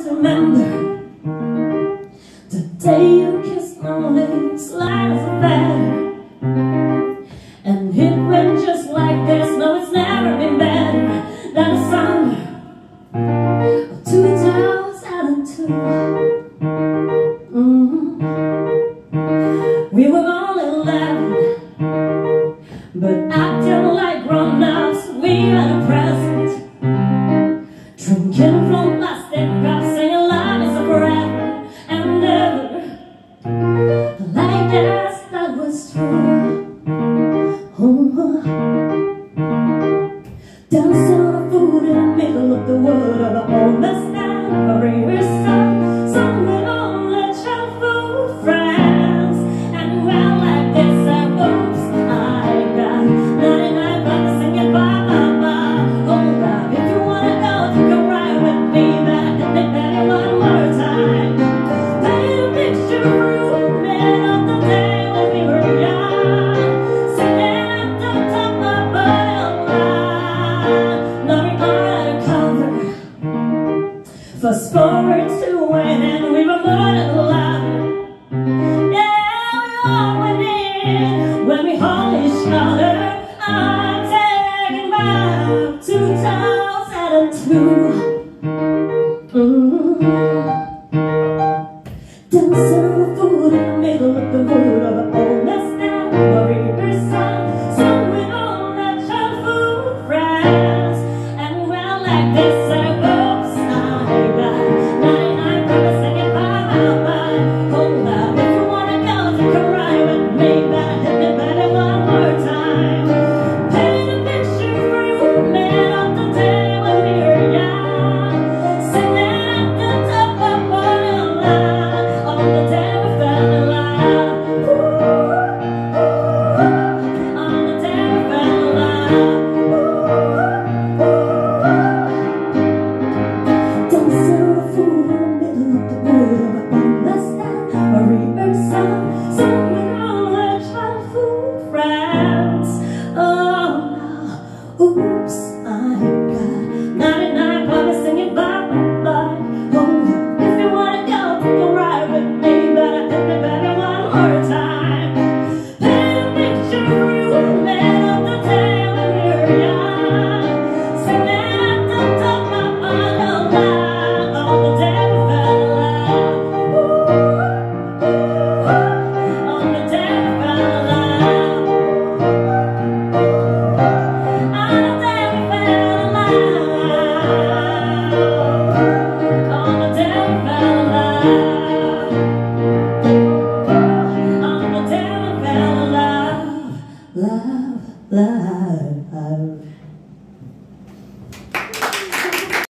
just remember the day you kissed my lips light as a feather, and it went just like this. No, it's never been better than the summer of 2002. We were all 11, but acting like grown-ups. We had a present, drinking from plastic cups, singing love is forever and never. I guess that was true. Dancing on a food in the middle of the wood of the oldest and a river sun, some with only childhood friends. And well, like this, oops, I got 99 bucks singing bye bye bye. Hold up, if you wanna go, you can ride with me. Back and baby one more time. Paint a picture for me of the day when we were young, singing at the top of our line. Now we are undercover. Fast forward to when we were more than 11. Yeah, we all went in when we hold each other. I'm taking back 2002. Dancing on the food in the middle of the wood of the oldest and a river sun, some with all their childhood friends. And well, like this, oops, I got 99 brothers singing bye bye bye. Hold up, if you wanna go, you can ride with me. Better hit me better one more time. Paint a picture for you, man, of the day when we were young, singing at the top of our line, on the day we fell in love. On the day we fell in love. Dancing on the food in the middle of the wood of an oldest and a river sun, some with all their childhood friends. Oh no, oops, I got 99 puppies singing bye bye bye. Oh, if you wanna go, you can ride with me. Better hit me better one more time. Paint a picture for you, man, of the day when we were young, singing at the top of our line, on the day we fell in love. On the day we fell in love. On the day we fell in love. On the day we fell in love. On the day we fell in love. Love, love.